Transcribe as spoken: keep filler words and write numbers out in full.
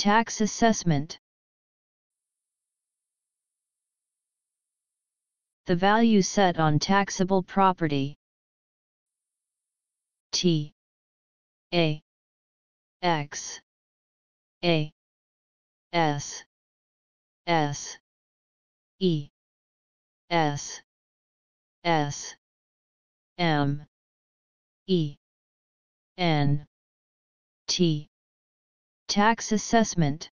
Tax assessment. The value set on taxable property. T A X A S S E S S M E N T. Tax assessment.